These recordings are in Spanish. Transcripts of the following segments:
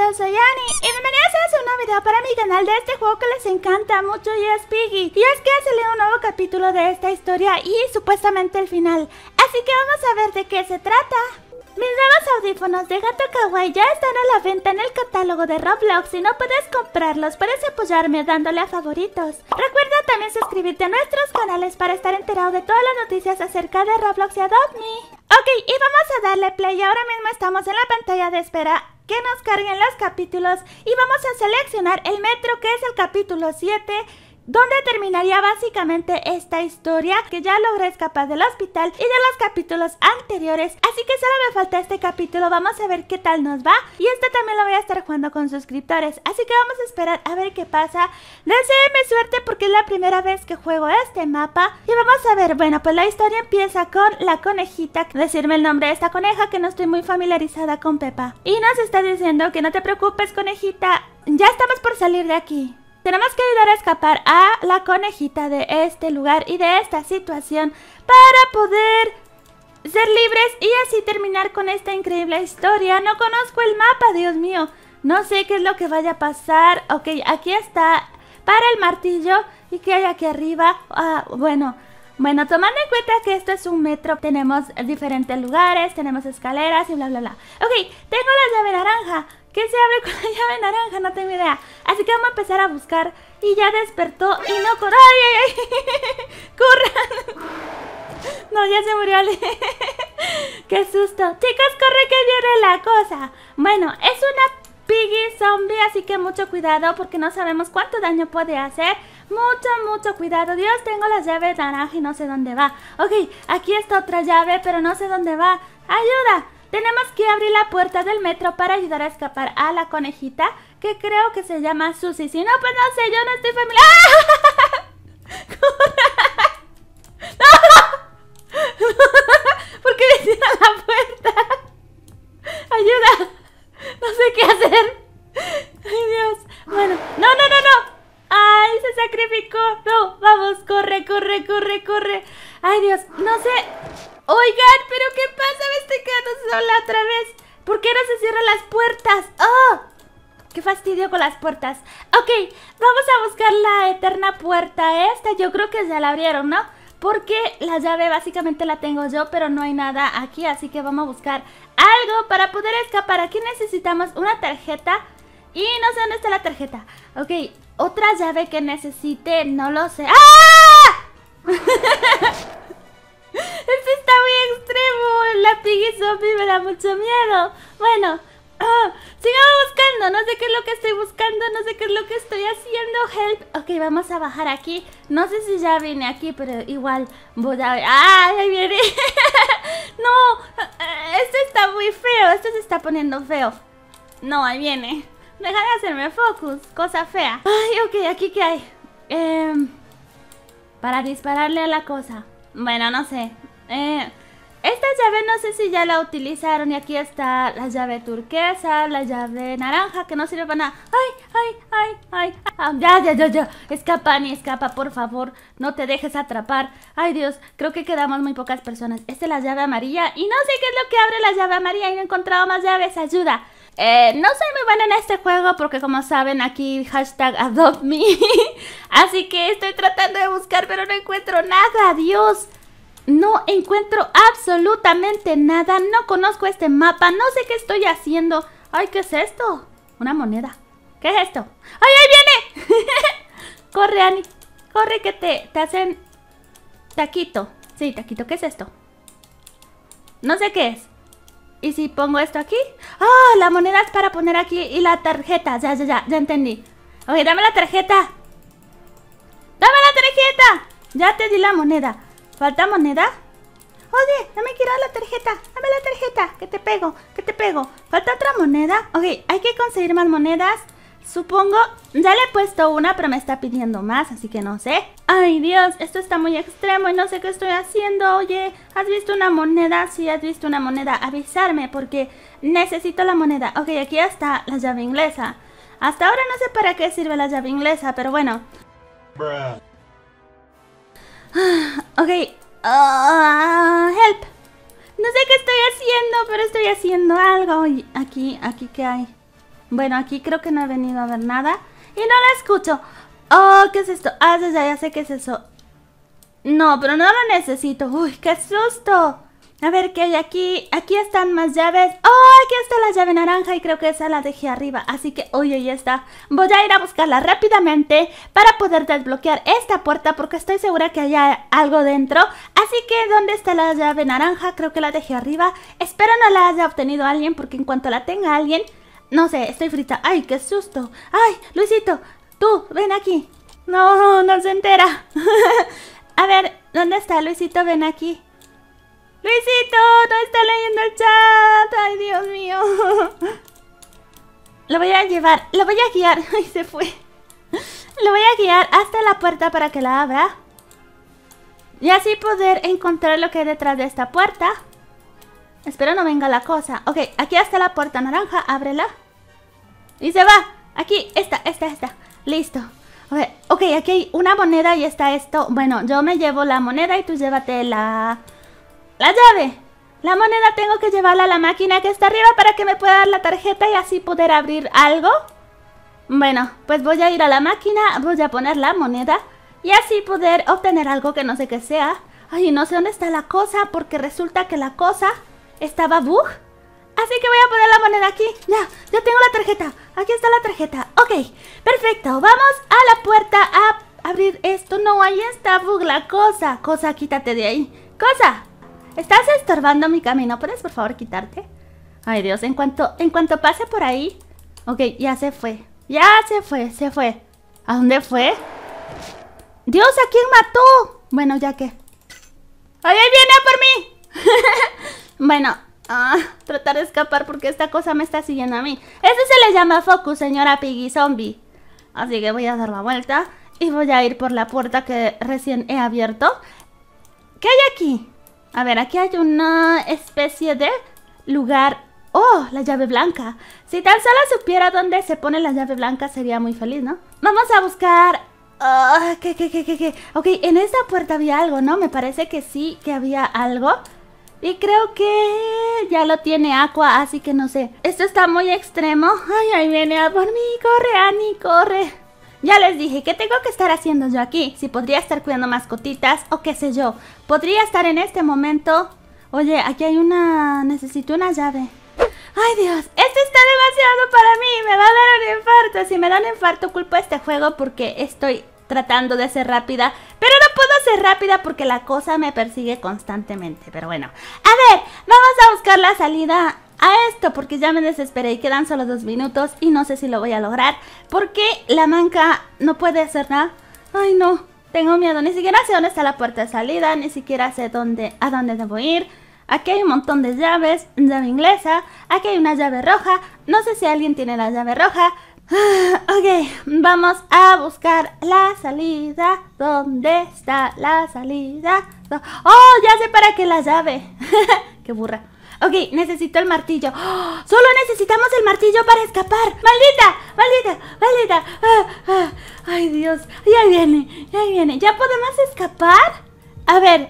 yo soy Annie y bienvenidos a un nuevo video para mi canal de este juego que les encanta mucho y es Piggy. Y es que ha salido un nuevo capítulo de esta historia y supuestamente el final, así que vamos a ver de qué se trata. Mis nuevos audífonos de gato kawaii ya están a la venta en el catálogo de Roblox. Si no puedes comprarlos, puedes apoyarme dándole a favoritos. Recuerda también suscribirte a nuestros canales para estar enterado de todas las noticias acerca de Roblox y Adopt Me. Ok, y vamos a darle play. Ahora mismo estamos en la pantalla de espera que nos carguen los capítulos y vamos a seleccionar el metro, que es el capítulo 7, donde terminaría básicamente esta historia, que ya logré escapar del hospital y de los capítulos anteriores, así que solo me falta este capítulo. Vamos a ver qué tal nos va y este también lo voy a estar jugando con suscriptores, así que vamos a esperar a ver qué pasa. Deséenme suerte porque es la primera vez que juego este mapa y vamos a ver. Bueno, pues la historia empieza con la conejita, decirme el nombre de esta coneja, que no estoy muy familiarizada con Pepa, y nos está diciendo que no te preocupes, conejita, ya estamos por salir de aquí. Tenemos que ayudar a escapar a la conejita de este lugar y de esta situación para poder ser libres y así terminar con esta increíble historia. No conozco el mapa, Dios mío. No sé qué es lo que vaya a pasar. Ok, aquí está para el martillo. ¿Y qué hay aquí arriba? Bueno, tomando en cuenta que esto es un metro, tenemos diferentes lugares, tenemos escaleras y bla, bla, bla. Ok, tengo la llave naranja. ¿Qué se abre con la llave naranja? No tengo idea. Así que vamos a empezar a buscar. Y ya despertó y no corre. ¡Ay, ay, ay! ¡Corran! No, ya se murió Ale. ¡Qué susto! Chicos, corre que viene la cosa. Bueno, es una Piggy zombie, así que mucho cuidado porque no sabemos cuánto daño puede hacer. Mucho cuidado. Dios, tengo la llave naranja y no sé dónde va. Ok, aquí está otra llave, pero no sé dónde va. ¡Ayuda! Tenemos que abrir la puerta del metro para ayudar a escapar a la conejita, que creo que se llama Susie. Si no, pues no sé, yo no estoy familiar. ¡No! ¿Por qué me cierran la puerta? ¡Ayuda! No sé qué hacer. ¡Ay, Dios! Bueno, no. ¡Ay, se sacrificó! No, vamos, corre. ¡Ay, Dios! No sé. Oigan, ¿pero qué pasa? Me estoy quedando sola otra vez. ¿Por qué no se cierran las puertas? ¡Oh! ¡Qué fastidio con las puertas! Ok, vamos a buscar la eterna puerta esta. Yo creo que ya la abrieron, ¿no? Porque la llave básicamente la tengo yo, pero no hay nada aquí. Así que vamos a buscar algo para poder escapar. Aquí necesitamos una tarjeta y no sé dónde está la tarjeta. Ok, otra llave que necesite, no lo sé. ¡Ah! Esto está muy extremo. La Piggy zombie me da mucho miedo. Bueno, sigamos buscando. No sé qué es lo que estoy buscando. No sé qué es lo que estoy haciendo. Help. Ok, vamos a bajar aquí. No sé si ya vine aquí, pero igual voy a ver. ¡Ay, ahí viene! No, esto está muy feo. Esto se está poniendo feo. No, ahí viene. Deja de hacerme focus. Cosa fea. Ay, ok, ¿aquí qué hay? Para dispararle a la cosa. Bueno, no sé. Esta llave no sé si ya la utilizaron. Y aquí está la llave turquesa, la llave naranja, que no sirve para nada. ¡Ay! Ya. Escapa, Annie, escapa, por favor. No te dejes atrapar. Ay, Dios, creo que quedamos muy pocas personas. Esta es la llave amarilla. Y no sé qué es lo que abre la llave amarilla. Y no he encontrado más llaves. Ayuda. No soy muy buena en este juego porque, como saben, aquí hashtag Adopt Me. Así que estoy tratando de buscar, pero no encuentro nada. Dios, no encuentro absolutamente nada. No conozco este mapa, no sé qué estoy haciendo. Ay, ¿qué es esto? Una moneda. ¿Qué es esto? ¡Ay, ahí viene! Corre, Annie, corre que te hacen taquito. Sí, taquito, ¿qué es esto? No sé qué es. ¿Y si pongo esto aquí? ¡Ah! La moneda es para poner aquí. Y la tarjeta. Ya entendí. Ok, dame la tarjeta. ¡Dame la tarjeta! Ya te di la moneda. ¿Falta moneda? Oye, no me quiero la tarjeta. Dame la tarjeta. Que te pego. ¿Falta otra moneda? Ok, hay que conseguir más monedas. Supongo, ya le he puesto una, pero me está pidiendo más, así que no sé. Ay, Dios, esto está muy extremo y no sé qué estoy haciendo. Oye, ¿has visto una moneda? Si has visto una moneda, avisarme porque necesito la moneda. Ok, aquí está la llave inglesa. Hasta ahora no sé para qué sirve la llave inglesa, pero bueno. Ok, help. No sé qué estoy haciendo, pero estoy haciendo algo. Aquí, ¿qué hay? Bueno, aquí creo que no he venido a ver nada. Y no la escucho. Oh, ¿qué es esto? Ah, ya sé qué es eso. No, pero no lo necesito. Uy, qué susto. A ver, ¿qué hay aquí? Aquí están más llaves. ¡Oh! Aquí está la llave naranja y creo que esa la dejé arriba. Así que, oye, ya está. Voy a ir a buscarla rápidamente para poder desbloquear esta puerta porque estoy segura que hay algo dentro. Así que, ¿dónde está la llave naranja? Creo que la dejé arriba. Espero no la haya obtenido alguien porque en cuanto la tenga alguien... No sé, estoy frita. ¡Ay, qué susto! ¡Ay, Luisito! Tú, ven aquí. No, no se entera. A ver, ¿dónde está Luisito? Ven aquí. Luisito, no está leyendo el chat. Ay, Dios mío. Lo voy a llevar, lo voy a guiar. Ay, se fue. Lo voy a guiar hasta la puerta para que la abra. Y así poder encontrar lo que hay detrás de esta puerta. Espero no venga la cosa. Ok, aquí está la puerta naranja, ábrela. Y se va. Aquí, esta. Listo. A ver, ok, aquí hay una moneda y está esto. Bueno, yo me llevo la moneda y tú llévate la llave. La moneda tengo que llevarla a la máquina que está arriba para que me pueda dar la tarjeta y así poder abrir algo. Bueno, pues voy a ir a la máquina, voy a poner la moneda y así poder obtener algo que no sé qué sea. Ay, no sé dónde está la cosa porque resulta que la cosa estaba bug. Así que voy a poner la moneda aquí. Ya tengo la tarjeta. Aquí está la tarjeta. Ok, perfecto. Vamos a la puerta a abrir esto. No, ahí está bug la cosa. Cosa, quítate de ahí. Cosa, estás estorbando mi camino. ¿Puedes por favor quitarte? Ay, Dios, en cuanto pase por ahí. Ok, ya se fue. Ya se fue. ¿A dónde fue? Dios, ¿a quién mató? Bueno, ya que... ¡Ay, ahí viene a por mí! Bueno, tratar de escapar porque esta cosa me está siguiendo a mí. Eso se le llama focus, señora Piggy Zombie. Así que voy a dar la vuelta y voy a ir por la puerta que recién he abierto. ¿Qué hay aquí? A ver, aquí hay una especie de lugar. ¡Oh! La llave blanca. Si tan solo supiera dónde se pone la llave blanca sería muy feliz, ¿no? Vamos a buscar... ¿Qué? Ok, en esta puerta había algo, ¿no? Me parece que sí, que había algo. Y creo que ya lo tiene Aqua, así que no sé. Esto está muy extremo. Ay, ahí viene a por mí. Corre, Annie, corre. Ya les dije, ¿qué tengo que estar haciendo yo aquí? Si podría estar cuidando mascotitas o qué sé yo. Podría estar en este momento... Oye, aquí hay una... Necesito una llave. ¡Ay, Dios! Esto está demasiado para mí. Me va a dar un infarto. Si me da un infarto, culpo a este juego porque estoy tratando de ser rápida. Pero no puedo ser rápida porque la cosa me persigue constantemente. Pero bueno. A ver, vamos a buscar la salida a esto porque ya me desesperé y quedan solo 2 minutos y no sé si lo voy a lograr. Porque la manca no puede hacer nada. ¡Ay, no! Tengo miedo. Ni siquiera sé dónde está la puerta de salida. Ni siquiera sé a dónde debo ir. Aquí hay un montón de llaves, llave inglesa, aquí hay una llave roja, no sé si alguien tiene la llave roja. Ok, vamos a buscar la salida. ¿Dónde está la salida? ¡Oh, ya sé para qué la llave! ¡Qué burra! Ok, necesito el martillo. ¡Oh! Solo necesitamos el martillo para escapar. ¡Maldita! ¡Ay, Dios! Ya viene. ¿Ya podemos escapar? A ver.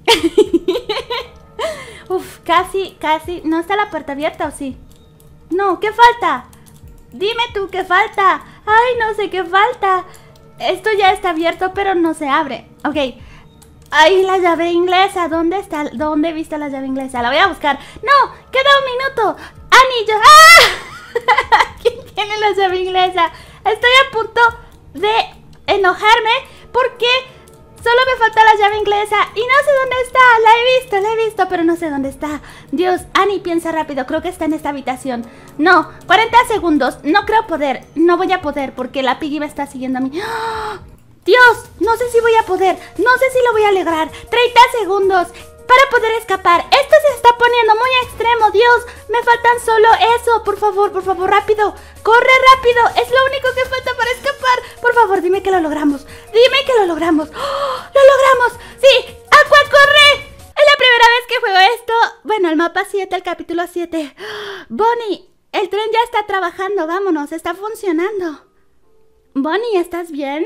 Uf, casi. ¿No está la puerta abierta o sí? No, ¿qué falta? Dime tú, ¿qué falta? Ay, no sé qué falta. Esto ya está abierto, pero no se abre. Ok. Ay, la llave inglesa. ¿Dónde está? ¿Dónde he visto la llave inglesa? La voy a buscar. No, queda un minuto. Annie, ¡ah! ¿Quién tiene la llave inglesa? Estoy a punto de enojarme porque... Solo me falta la llave inglesa y no sé dónde está. La he visto, pero no sé dónde está. Dios, Annie, piensa rápido. Creo que está en esta habitación. No, 40 segundos. No creo poder. No voy a poder porque la Piggy me está siguiendo a mí. ¡Oh! Dios, no sé si voy a poder. No sé si lo voy a lograr. 30 segundos para poder escapar. Esto se está poniendo muy extremo. Dios, me faltan solo eso. Por favor, rápido. Corre rápido. Es lo único que falta para escapar. Por favor, dime que lo logramos. Dime que lo logramos. ¡Oh! ¡Lo logramos! ¡Sí! ¡Aqua, corre! Es la primera vez que juego esto. Bueno, el mapa 7, el capítulo 7. Bonnie, el tren ya está trabajando. Vámonos, está funcionando. Bonnie, ¿estás bien?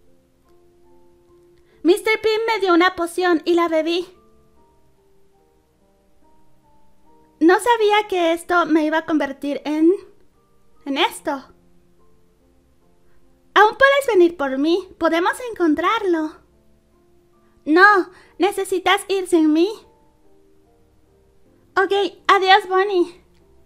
Mr. Pim me dio una poción y la bebí. No sabía que esto me iba a convertir en esto. esto. Aún puedes venir por mí. Podemos encontrarlo. No, necesitas ir sin mí. Ok, adiós, Bonnie.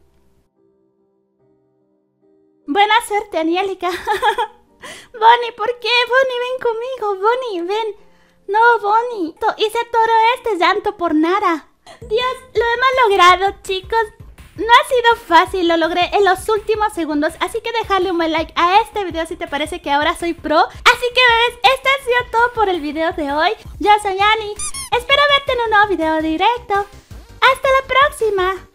Buena suerte, Angélica. Bonnie, ¿por qué? Bonnie, ven conmigo. Bonnie, ven. No, Bonnie. Hice todo este llanto por nada. Dios, lo hemos logrado, chicos. No ha sido fácil, lo logré en los últimos segundos. Así que déjale un buen like a este video si te parece que ahora soy pro. Así que, bebés, esto ha sido todo por el video de hoy. Yo soy Annie. Espero verte en un nuevo video directo. ¡Hasta la próxima!